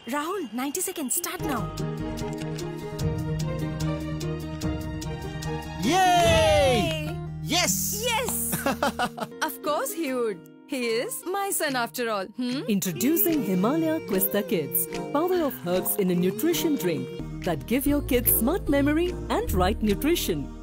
Rahul, 90 seconds. Start now. Yay! Yes! Yes! Of course he would. He is my son after all. Introducing Himalaya Questa Kids, power of herbs in a nutrition drink that give your kids smart memory and right nutrition.